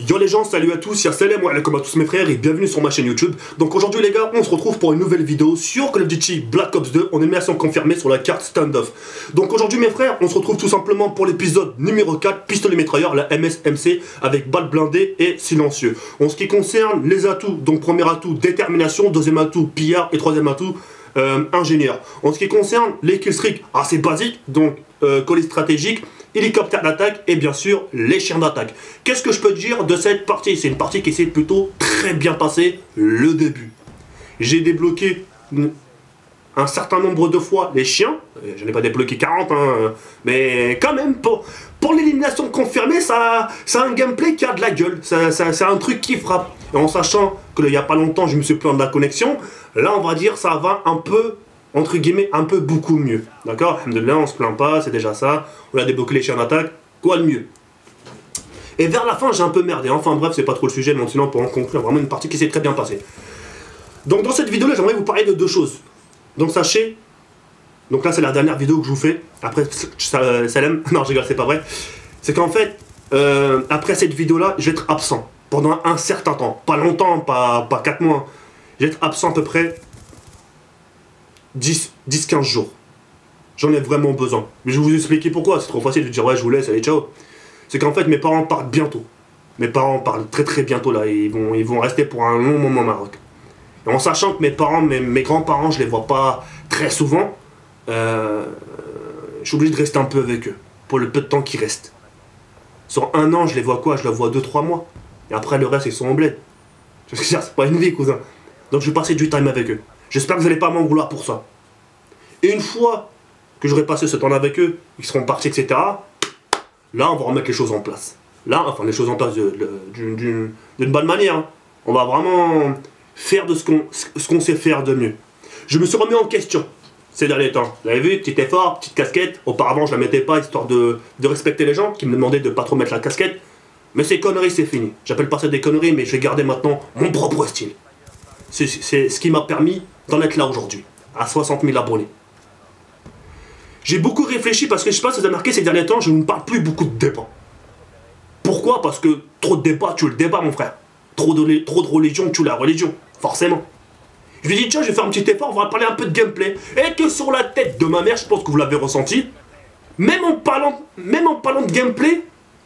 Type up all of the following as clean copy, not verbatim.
Yo les gens, salut à tous, y'a Salem wa alaikum à tous mes frères et bienvenue sur ma chaîne YouTube. Donc aujourd'hui les gars, on se retrouve pour une nouvelle vidéo sur Call of Duty Black Ops 2 en émulation confirmée sur la carte standoff. Donc aujourd'hui mes frères, on se retrouve tout simplement pour l'épisode numéro 4, pistolet mitrailleur, la MSMC avec balle blindée et silencieux. En ce qui concerne les atouts, donc premier atout détermination, deuxième atout pillard et troisième atout ingénieur. En ce qui concerne les killstreaks assez basiques, donc colis stratégique, hélicoptère d'attaque et bien sûr les chiens d'attaque. Qu'est-ce que je peux dire de cette partie? C'est une partie qui s'est plutôt très bien passée le début. J'ai débloqué un certain nombre de fois les chiens. Je n'ai pas débloqué 40, hein, mais quand même pour l'élimination confirmée, ça a un gameplay qui a de la gueule. C'est un truc qui frappe. Et en sachant qu'il n'y a pas longtemps je me suis plaint de la connexion, là on va dire ça va un peu, entre guillemets, un peu beaucoup mieux. D'accord? Alhamdoulilah, on se plaint pas, c'est déjà ça. On a débloqué les chiens d'attaque, quoi de mieux? Et vers la fin, j'ai un peu merdé. Enfin bref, c'est pas trop le sujet, mais sinon, pour en conclure, vraiment une partie qui s'est très bien passée. Donc dans cette vidéo-là, j'aimerais vous parler de deux choses. Donc sachez, donc là c'est la dernière vidéo que je vous fais. Après, Salem, non je rigole, c'est pas vrai. C'est qu'en fait, après cette vidéo-là, je vais être absent pendant un certain temps. Pas longtemps, pas 4 mois. Je vais être absent à peu près 10-15 jours. J'en ai vraiment besoin. Mais je vais vous expliquer pourquoi. C'est trop facile de dire ouais je vous laisse, allez ciao. C'est qu'en fait mes parents partent bientôt. Mes parents partent très bientôt là. Ils vont rester pour un long moment au Maroc. Et en sachant que mes parents, mes grands-parents, je les vois pas très souvent, je suis obligé de rester un peu avec eux. Pour le peu de temps qui reste. Sur un an, je les vois quoi? Je les vois 2-3 mois. Et après le reste ils sont en bled. C'est pas une vie cousin. Donc je vais passer du time avec eux. J'espère que vous n'allez pas m'en vouloir pour ça. Et une fois que j'aurai passé ce temps avec eux, ils seront partis, etc., là, on va remettre les choses en place. Là, enfin, les choses en place d'une bonne manière. Hein. On va vraiment faire de ce qu'on sait faire de mieux. Je me suis remis en question ces derniers temps. Vous avez vu, petit effort, petite casquette. Auparavant, je la mettais pas, histoire de respecter les gens qui me demandaient de pas trop mettre la casquette. Mais ces conneries, c'est fini. J'appelle pas ça des conneries, mais je vais garder maintenant mon propre style. C'est ce qui m'a permis d'en être là aujourd'hui, à 60 000 abonnés. J'ai beaucoup réfléchi parce que je sais pas si vous avez remarqué ces derniers temps, je ne parle plus beaucoup de débat. Pourquoi? Parce que trop de débat tue le débat mon frère. Trop de religion tue la religion, forcément. Je lui ai dit tiens je vais faire un petit effort, on va parler un peu de gameplay. Et que sur la tête de ma mère, je pense que vous l'avez ressenti, même en parlant de gameplay,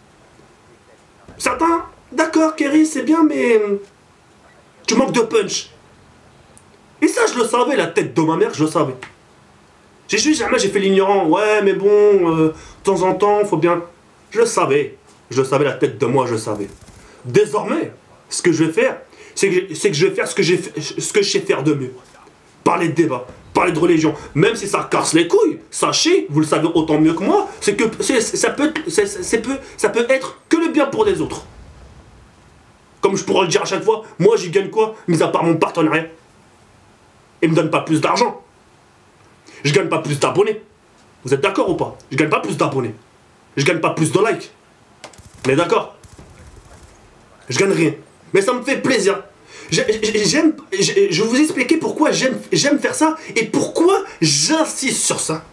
certains, d'accord Kerry c'est bien mais tu manques de punch. Et ça, je le savais, la tête de ma mère, je le savais. J'ai fait l'ignorant. Ouais, mais bon, de temps en temps, faut bien... Je le savais, la tête de moi, je le savais. Désormais, ce que je vais faire, c'est que je vais faire ce que je sais faire de mieux. Parler de débat, parler de religion. Même si ça casse les couilles, sachez, vous le savez autant mieux que moi, c'est que ça peut être que le bien pour les autres. Comme je pourrais le dire à chaque fois, moi j'y gagne quoi, mis à part mon partenariat? Et me donne pas plus d'argent. Je gagne pas plus d'abonnés. Vous êtes d'accord ou pas? Je gagne pas plus d'abonnés. Je gagne pas plus de likes. Mais d'accord. Je gagne rien. Mais ça me fait plaisir. Je vais vous expliquer pourquoi j'aime faire ça et pourquoi j'insiste sur ça.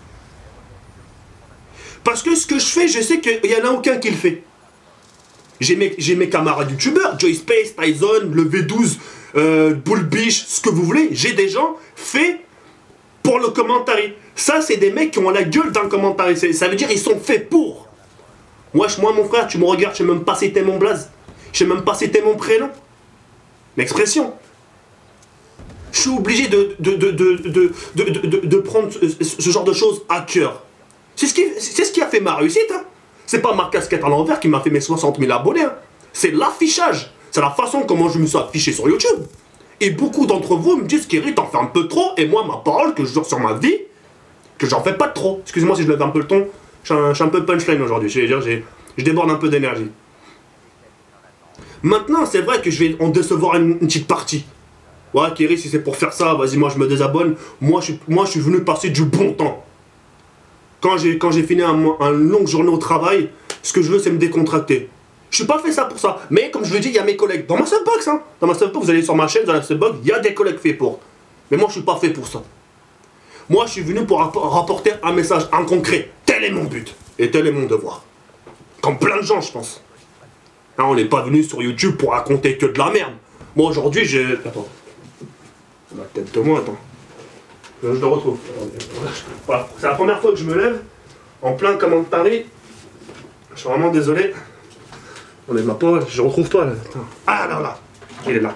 Parce que ce que je fais, je sais qu'il n'y en a aucun qui le fait. J'ai mes camarades youtubeurs, Joy Space, Tyson, le V12, Bullbish, ce que vous voulez. J'ai des gens faits pour le commentaire. Ça, c'est des mecs qui ont la gueule d'un commentaire. Ça veut dire qu'ils sont faits pour. Moi, mon frère, tu me regardes, je sais même pas citer mon blaze. Je sais même pas citer mon prénom. L'expression. Je suis obligé de prendre ce genre de choses à cœur. C'est ce qui a fait ma réussite. Hein. C'est pas ma casquette à l'envers qui m'a fait mes 60 000 abonnés. Hein. C'est l'affichage. C'est la façon comment je me suis affiché sur YouTube. Et beaucoup d'entre vous me disent Kerry, t'en fais un peu trop. Et moi, ma parole que je jure sur ma vie, que j'en fais pas trop. Excusez-moi si je lève un peu le ton. Je suis un peu punchline aujourd'hui. Je déborde un peu d'énergie. Maintenant, c'est vrai que je vais en décevoir une petite partie. Ouais, Kerry, si c'est pour faire ça, vas-y, moi je me désabonne. Moi, je suis venu passer du bon temps. Quand j'ai fini une longue journée au travail, ce que je veux, c'est me décontracter. Je suis pas fait ça pour ça. Mais comme je le dis, il y a mes collègues. Dans ma subbox, hein. Dans ma subbox, vous allez sur ma chaîne, dans la subbox, il y a des collègues faits pour. Mais moi, je suis pas fait pour ça. Moi, je suis venu pour rapporter un message, un concret. Tel est mon but. Et tel est mon devoir. Comme plein de gens, je pense. Hein, on n'est pas venu sur YouTube pour raconter que de la merde. Moi aujourd'hui j'ai... Attends. La tête de moi, attends. Je le retrouve. Voilà. C'est la première fois que je me lève en plein commentary. Je suis vraiment désolé. On est ma poche, je retrouve pas là. Attends. Ah là, il est là.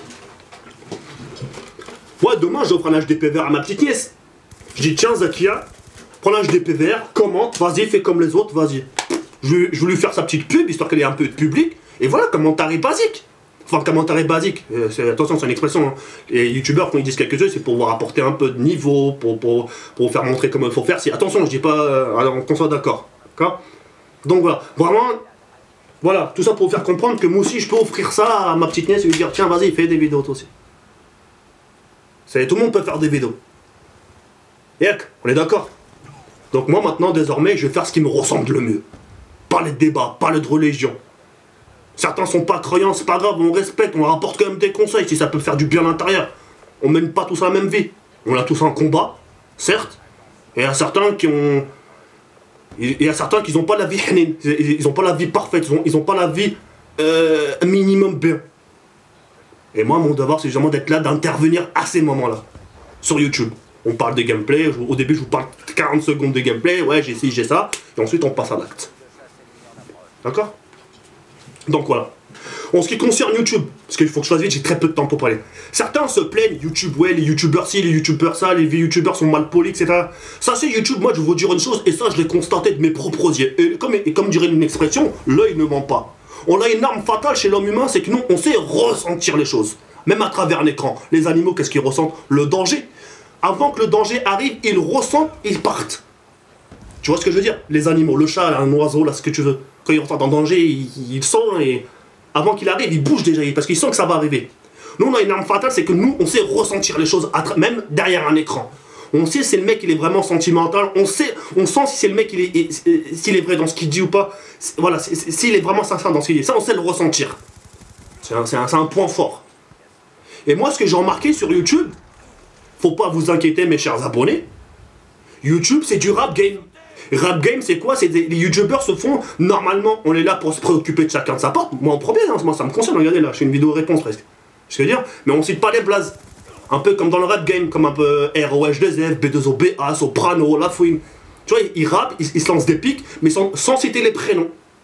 Moi demain j'offre un HDPVR à ma petite nièce. Je dis tiens Zakia, prends un HDPVR, commente, vas-y, fais comme les autres, vas-y. Je vais lui faire sa petite pub, histoire qu'elle ait un peu de public. Et voilà, commentary basique. Enfin, commentary basique. Attention, c'est une expression. Hein. Les youtubeurs, quand ils disent quelque chose, c'est pour pouvoir apporter un peu de niveau, pour faire montrer comment il faut faire. Attention, je dis pas... alors, qu'on soit d'accord. D'accord. Donc voilà, vraiment... Voilà, tout ça pour vous faire comprendre que moi aussi, je peux offrir ça à ma petite nièce et lui dire, tiens, vas-y, fais des vidéos toi aussi. Tout le monde peut faire des vidéos. Et on est d'accord. Donc moi, maintenant, désormais, je vais faire ce qui me ressemble le mieux. Parler de débat, parler de religion. Certains sont pas croyants, c'est pas grave, on respecte, on rapporte quand même des conseils si ça peut faire du bien à l'intérieur. On mène pas tous la même vie. On a tous un combat, certes, et il y a certains qui ont... Il y a certains qui n'ont pas la vie hanin, ils n'ont pas la vie parfaite, ils n'ont pas la vie minimum bien. Et moi, mon devoir, c'est justement d'être là, d'intervenir à ces moments-là, sur YouTube. On parle de gameplay, au début je vous parle 40 secondes de gameplay, ouais j'ai ci, j'ai ça, et ensuite on passe à l'acte. D'accord? Donc voilà. En ce qui concerne YouTube, parce qu'il faut que je fasse vite, j'ai très peu de temps pour parler. Certains se plaignent, YouTube, ouais, les youtubeurs ci, les youtubeurs ça, les youtubeurs sont mal polis, etc. Ça c'est YouTube, moi je vais vous dire une chose, et ça je l'ai constaté de mes propres yeux. Et comme dirait une expression, l'œil ne ment pas. On a une arme fatale chez l'homme humain, c'est que nous, on sait ressentir les choses. Même à travers l'écran. Les animaux, qu'est-ce qu'ils ressentent? Le danger. Avant que le danger arrive, ils ressentent, ils partent. Tu vois ce que je veux dire? Les animaux, le chat, un oiseau, là, ce que tu veux. Quand ils ressentent un danger, ils sent et... Avant qu'il arrive, ils bougent déjà, parce qu'ils sentent que ça va arriver. Nous, on a une arme fatale, c'est que nous, on sait ressentir les choses, même derrière un écran. On sait si le mec, il est vraiment sentimental, on sent si c'est le mec, s'il est vrai dans ce qu'il dit ou pas. Voilà, s'il est vraiment sincère dans ce qu'il dit. Ça, on sait le ressentir. C'est un point fort. Et moi, ce que j'ai remarqué sur YouTube, faut pas vous inquiéter, mes chers abonnés, YouTube, c'est du rap game. Rap game, c'est quoi? Les youtubeurs se font, normalement, on est là pour se préoccuper de chacun de sa part. Moi en premier, hein, moi ça me concerne, regardez là, je fais une vidéo réponse presque. Je veux dire, mais on cite pas les blazes. Un peu comme dans le rap game, comme un peu ROH2F, B2O, BA, Soprano, Lafouine. Tu vois, ils rappent, ils se lancent des pics, mais sans citer les prénoms.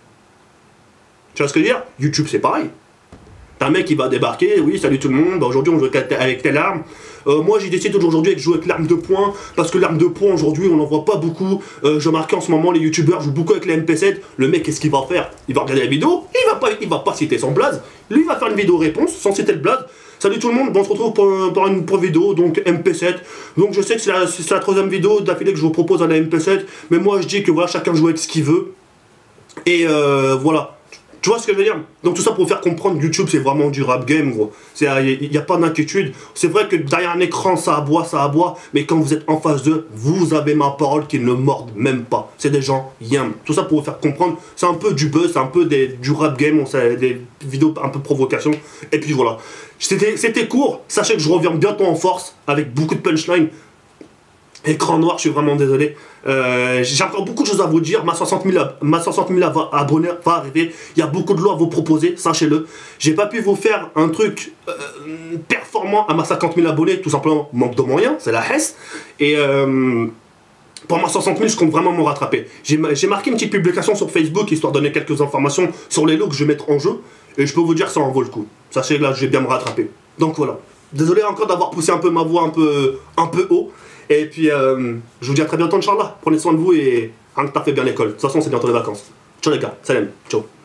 Tu vois ce que je veux dire? YouTube, c'est pareil. T'as un mec qui va débarquer, oui, salut tout le monde, bah, aujourd'hui on joue avec telle arme. Moi j'ai décidé aujourd'hui de jouer avec l'arme de poing, parce que l'arme de poing aujourd'hui on n'en voit pas beaucoup. J'ai remarqué en ce moment les youtubeurs jouent beaucoup avec les MP7. Le mec qu'est-ce qu'il va faire? Il va regarder la vidéo, il va pas citer son blaze. Lui il va faire une vidéo réponse sans citer le blaze. Salut tout le monde, bon, on se retrouve pour une vidéo, donc MP7. Donc je sais que c'est la troisième vidéo d'affilée que je vous propose à la MP7. Mais moi je dis que voilà, chacun joue avec ce qu'il veut. Et voilà. Tu vois ce que je veux dire? Donc tout ça pour vous faire comprendre, YouTube c'est vraiment du rap game gros. Il n'y a pas d'inquiétude. C'est vrai que derrière un écran ça aboie, mais quand vous êtes en face d'eux, vous avez ma parole qu'ils ne mordent même pas. C'est des gens yam. Tout ça pour vous faire comprendre, c'est un peu du buzz, c'est un peu du rap game, des vidéos un peu provocation. Et puis voilà. C'était court, sachez que je reviens bientôt en force avec beaucoup de punchline. Écran noir, je suis vraiment désolé. J'ai encore beaucoup de choses à vous dire. Ma 60 000 abonnés va arriver. Il y a beaucoup de lois à vous proposer, sachez-le. J'ai pas pu vous faire un truc performant à ma 50 000 abonnés, tout simplement manque de moyens, c'est la Hesse. Et pour ma 60 000, je compte vraiment me rattraper. J'ai marqué une petite publication sur Facebook histoire de donner quelques informations sur les lots que je vais mettre en jeu. Et je peux vous dire que ça en vaut le coup. Sachez que là, je vais bien me rattraper. Donc voilà. Désolé encore d'avoir poussé un peu ma voix un peu haut. Et puis, je vous dis à très bientôt, Inch'Allah. Prenez soin de vous et hein, t'as fait bien l'école. De toute façon, c'est bientôt les vacances. Ciao les gars, salam, ciao.